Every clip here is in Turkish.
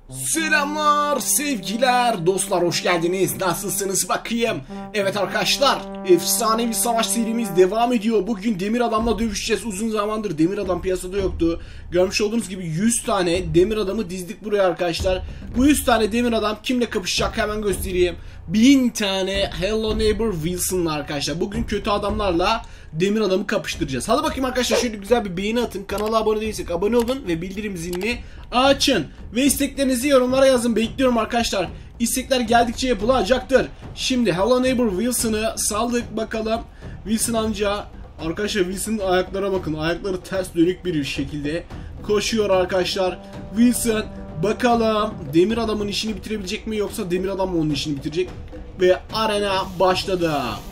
Selamlar, sevgiler, dostlar, hoş geldiniz. Nasılsınız bakayım? Evet arkadaşlar, efsanevi savaş serimiz devam ediyor. Bugün Demir Adam'la dövüşeceğiz. Uzun zamandır Demir Adam piyasada yoktu. Görmüş olduğunuz gibi 100 tane Demir Adam'ı dizdik buraya arkadaşlar. Bu 100 tane Demir Adam kimle kapışacak hemen göstereyim. 1000 tane Hello Neighbor Wilson'la arkadaşlar. Bugün kötü adamlarla Demir Adam'ı kapıştıracağız. Hadi bakayım arkadaşlar, şöyle güzel bir beğeni atın. Kanala abone değilsek abone olun ve bildirim zilini açın. Ve isteklerinizi yorumlara yazın. Bekliyorum arkadaşlar. İstekler geldikçe yapılacaktır. Şimdi Hello Neighbor Wilson'ı saldık bakalım. Wilson amca. Arkadaşlar Wilson'ın ayaklara bakın. Ayakları ters dönük bir şekilde koşuyor arkadaşlar. Wilson bakalım Demir Adam'ın işini bitirebilecek mi, yoksa Demir Adam mı onun işini bitirecek? Ve arena başladı.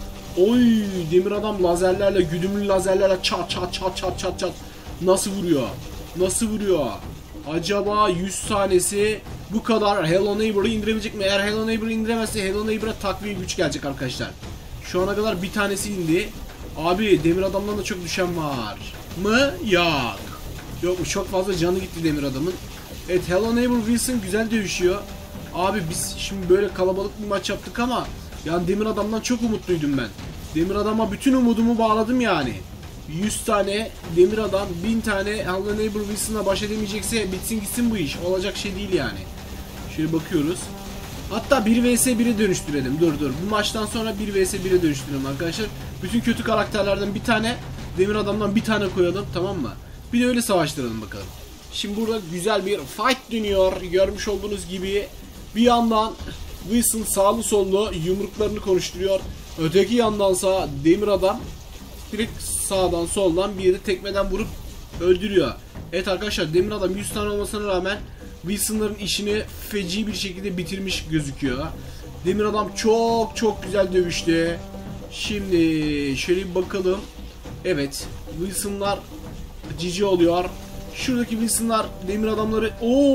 Oy, Demir Adam lazerlerle, güdümlü lazerlerle çat çat çat çat çat çat nasıl vuruyor? Nasıl vuruyor? Acaba 100 tanesi bu kadar Hello Neighbor'ı indirebilecek mi? Eğer Hello Neighbor'ı indiremezse Hello Neighbor'a takviye güç gelecek arkadaşlar. Şu ana kadar bir tanesi indi. Abi Demir Adam'dan da çok düşen var mı? Yok. Yok mu? Çok fazla canı gitti Demir Adam'ın. Evet, Hello Neighbor Wilson güzel dövüşüyor. Abi biz şimdi böyle kalabalık bir maç yaptık ama yani Demir Adam'dan çok umutluydum ben. Demir Adam'a bütün umudumu bağladım yani. 100 tane Demir Adam, 1000 tane Hello Neighbor Wilson'la baş edemeyecekse bitsin gitsin bu iş. Olacak şey değil yani. Şöyle bakıyoruz. Hatta 1 vs 1'e dönüştürelim. Dur. Bu maçtan sonra 1 vs 1'e dönüştürelim arkadaşlar. Bütün kötü karakterlerden bir tane, Demir Adam'dan bir tane koyalım, tamam mı? Bir de öyle savaştıralım bakalım. Şimdi burada güzel bir fight dönüyor. Görmüş olduğunuz gibi bir yandan Wilson sağlı sollu yumruklarını konuşturuyor. Öteki yandansa Demir Adam direkt sağdan soldan bir yeri tekmeden vurup öldürüyor. Evet arkadaşlar, Demir Adam 100 tane olmasına rağmen Wilson'ların işini feci bir şekilde bitirmiş gözüküyor. Demir Adam çok güzel dövüştü. Şimdi şöyle bir bakalım. Evet, Wilson'lar cici oluyor. Şuradaki Wilson'lar Demir Adamları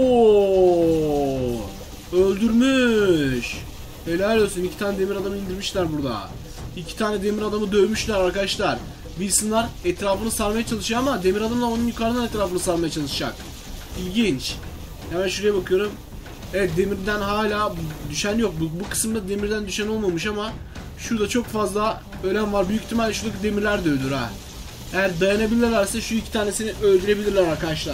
öldürmüş. Helal olsun, 2 tane Demir Adamı indirmişler burada. 2 tane Demir Adamı dövmüşler arkadaşlar. Wilson'lar etrafını sarmaya çalışıyor ama Demir Adam da onun yukarıdan etrafını sarmaya çalışacak. İlginç. Hemen şuraya bakıyorum. Evet, demirden hala düşen yok. Bu kısımda demirden düşen olmamış ama şurada çok fazla ölen var. Büyük ihtimalle şuradaki demirler de öldür ha. Eğer dayanabilirlerse şu 2 tanesini öldürebilirler arkadaşlar.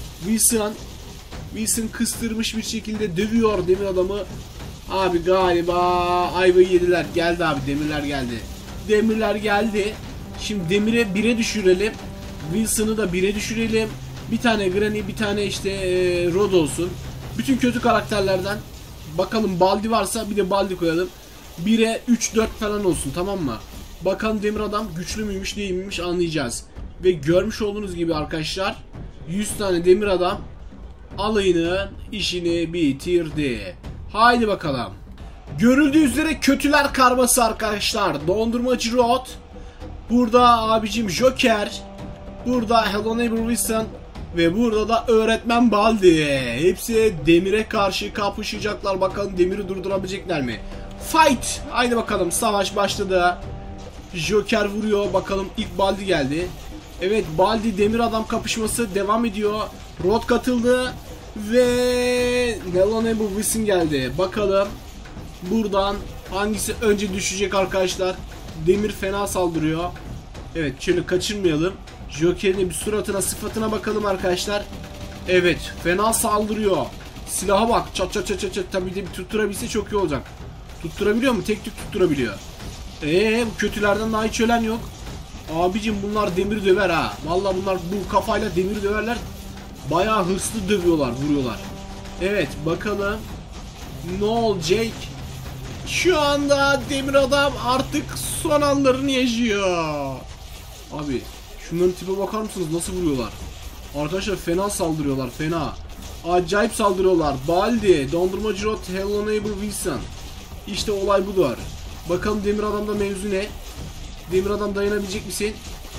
Wilson kıstırmış bir şekilde dövüyor Demir Adamı. Abi galiba ayvayı yediler. Geldi abi, demirler geldi. Demirler geldi. Şimdi Demir'e 1'e düşürelim. Wilson'ı da 1'e düşürelim. Bir tane Granny, bir tane işte Rod olsun. Bütün kötü karakterlerden bakalım, Baldi varsa bir de Baldi koyalım. 1'e 3-4 falan olsun, tamam mı? Bakalım Demir Adam güçlü müymüş değil miymiş anlayacağız. Ve görmüş olduğunuz gibi arkadaşlar 100 tane Demir Adam alayının işini bitirdi. Haydi bakalım. Görüldüğü üzere kötüler karması arkadaşlar. Dondurmacı Rod. Burada abicim Joker. Burada Hello Neighbor Wilson. Ve burada da öğretmen Baldi. Hepsi Demir'e karşı kapışacaklar. Bakalım Demir'i durdurabilecekler mi? Fight. Haydi bakalım, savaş başladı. Joker vuruyor. Bakalım ilk Baldi geldi. Evet, Baldi Demir Adam kapışması devam ediyor. Rod katıldı. Ve Hello Neighbor Wilson geldi. Bakalım buradan hangisi önce düşecek arkadaşlar. Demir fena saldırıyor. Evet, şöyle kaçırmayalım. Joker'in bir suratına, sıfatına bakalım arkadaşlar. Evet, fena saldırıyor. Silaha bak, çat çat çat çat. Tabii de bir tutturabilse çok iyi olacak. Tutturabiliyor mu? Tek tük tutturabiliyor. Bu kötülerden daha hiç ölen yok. Abicim bunlar demir döver ha. Vallahi bunlar bu kafayla demir döverler. Bayağı hırslı dövüyorlar, vuruyorlar. Evet, bakalım ne olacak? Şu anda Demir Adam artık son anlarını yaşıyor. Abi şunların tipe bakar mısınız, nasıl vuruyorlar? Arkadaşlar fena saldırıyorlar, fena. Acayip saldırıyorlar. Baldi, Dondurmacı Rod, Hello Neighbor Wilson. İşte olay budur. Bakalım Demir Adam'da mevzu ne? Demir Adam dayanabilecek misin?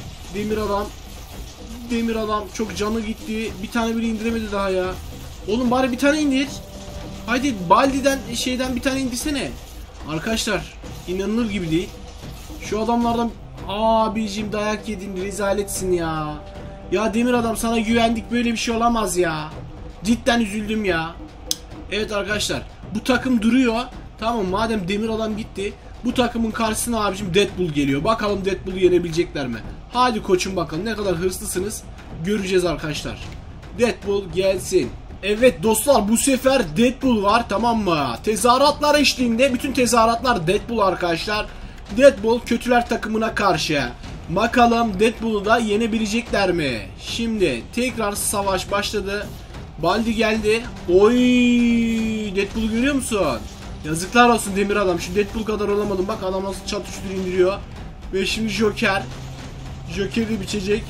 Demir Adam çok canı gitti. Bir tane bile indiremedi daha ya. Oğlum bari bir tane indir. Haydi Baldi'den bir tane indirsene. Arkadaşlar inanılır gibi değil. Şu adamlardan abicim dayak yedin, rezaletsin ya. Ya Demir Adam, sana güvendik, böyle bir şey olamaz ya. Cidden üzüldüm ya. Evet arkadaşlar, bu takım duruyor. Tamam, madem demir adam gitti, bu takımın karşısına abicim Deadpool geliyor. Bakalım Deadpool'u yenebilecekler mi? Hadi koçum, bakalım ne kadar hırslısınız. Göreceğiz arkadaşlar. Deadpool gelsin. Evet dostlar, bu sefer Deadpool var, tamam mı? Tezahüratlar eşliğinde, bütün tezahüratlar Deadpool arkadaşlar. Deadpool kötüler takımına karşı. Bakalım Deadpool'u da yenebilecekler mi? Şimdi tekrar savaş başladı. Baldi geldi. Oy, Deadpool'u görüyor musun? Yazıklar olsun demir adam. Şu Deadpool kadar olamadım. Bak adam nasıl çatıştır indiriyor. Ve şimdi Joker. Joker'i de biçecek.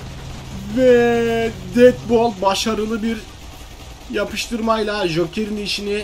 Ve Deadpool başarılı bir yapıştırmayla Joker'in işini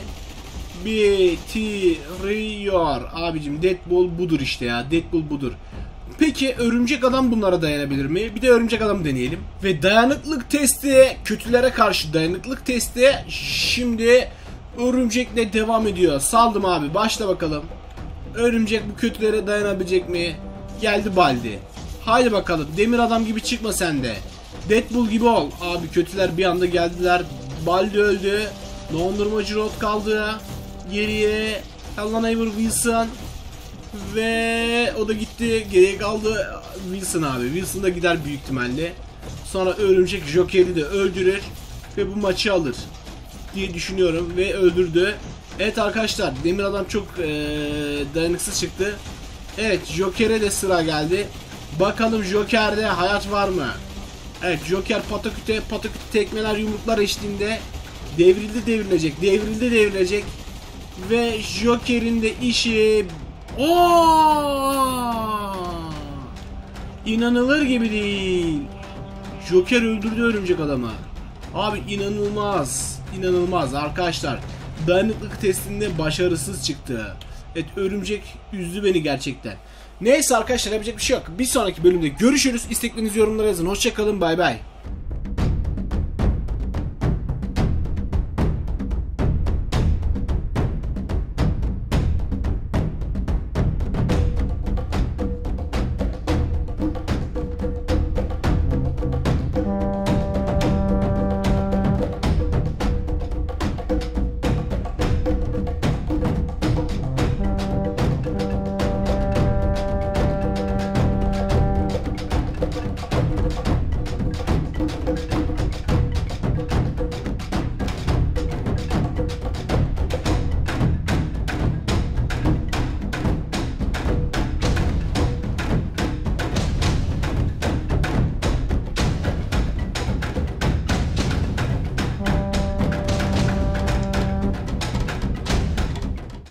bitiriyor. Abicim Deadpool budur işte ya. Deadpool budur. Peki örümcek adam bunlara dayanabilir mi? Bir de örümcek adamı deneyelim. Ve dayanıklık testi, kötülere karşı dayanıklık testi şimdi örümcekle devam ediyor. Saldım abi, başla bakalım. Örümcek bu kötülere dayanabilecek mi? Geldi Baldi. Haydi bakalım, demir adam gibi çıkma sen de. Deadpool gibi ol. Abi kötüler bir anda geldiler. Baldi öldü. Dondurmacı Rod kaldı. Geriye Alan Avery Wilson. Ve o da gitti. Geriye kaldı Wilson abi. Wilson da gider büyük ihtimalle. Sonra örümcek Joker'i de öldürür. Ve bu maçı alır diye düşünüyorum. Ve öldürdü. Evet arkadaşlar, demir adam çok dayanıksız çıktı. Evet, Joker'e de sıra geldi. Bakalım Joker'de hayat var mı? Evet, Joker pataküte tekmeler yumruklar eşliğinde devrilecek ve Joker'in de işi inanılır gibi değil. Joker öldürdü örümcek adamı. Abi inanılmaz arkadaşlar. Dayanıklık testinde başarısız çıktı. Evet, örümcek üzdü beni gerçekten. Neyse arkadaşlar, yapacak bir şey yok. Bir sonraki bölümde görüşürüz. İsteklerinizi yorumlara yazın. Hoşçakalın, bay bay.